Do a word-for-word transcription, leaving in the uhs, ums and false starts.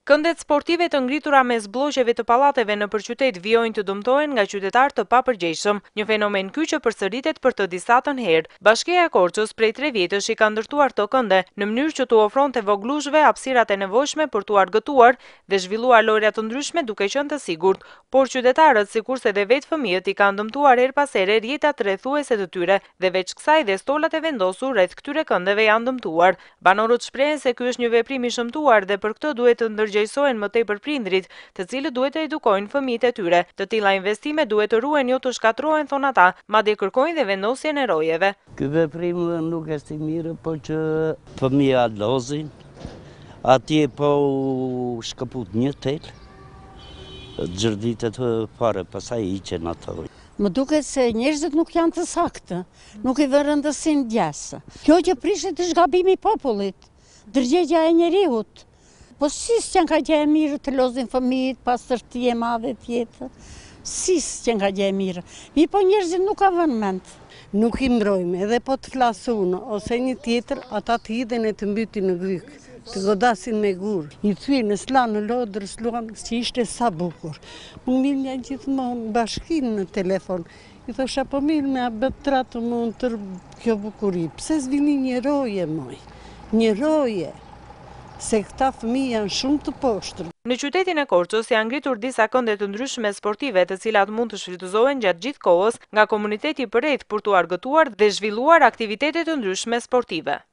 Këndet sportive të ngritura mes blloqeve të pallateve në përqytet vijojnë të dëmtohen nga qytetarë të papërgjegjshëm, një fenomen ky që përsëritet për të disatën herë. Bashkia e Korçës prej tre vjetësh i ka ndërtuar këto kënde në mënyrë që t'u ofronte voglushve hapësirat e nevojshme për t'u argëtuar dhe zhvilluar lojra të ndryshme duke qenë të sigurt, por qytetarët sikurse dhe vetë fëmijët i kanë dëmtuar her pas here rrjetat rrethuese të tyre dhe veç kësaj dhe stolat e vendosur rreth këtyre këndeve janë dëmtuar. Banorët shprehen se ky është një veprim i shëmtuar dhe për këtë duhet të ndërgjegjësohen më tepër prindrit, të cilët duhet të edukojnë fëmijët e tyre. Të tilla investime duhet të ruhen, jo të shkatrohen, thon ata, madje kërkojnë dhe vendosjen e rojeve. Ky veprim nuk është i mirë, por që fëmija lozin, atje po shkëput një tel, xhërditet fare, pastaj hiqen ato. Më duket se njerëzit nuk janë të saktë, nuk i vënë rëndësinë djasë. Kjo që prishet është gabimi i popullit, ndërgjegjja e njeriut. Po si s'qen ka gjë e mirë të lozin fëmijët pas tërti e madhe tjetër? Si s'qen ka gjë e mirë? Mi po njerëzit nuk ka vënë mend. Nuk i mbrojmë, edhe po të flasë unë, ose një tjetër, ata të hidhen e të mbyti në gryk, të godasin me gur. I thuj në slanë në lodrë, sluan që ishte sa bukur. Më mirë një gjithmonë bashkinë në telefon. I thosha po mirë me abet tratë më në tërë kjo bukuri. Pse s'vini një roje, moj? Një roje. Se këta fëmijë janë shumë të poshtër. Në qytetin e Korçës janë ngritur disa kënde të ndryshme sportive, të cilat mund të shfrytëzohen gjatë gjithë kohës nga komuniteti përreth për t'u argëtuar dhe zhvilluar aktivitete të ndryshme sportive.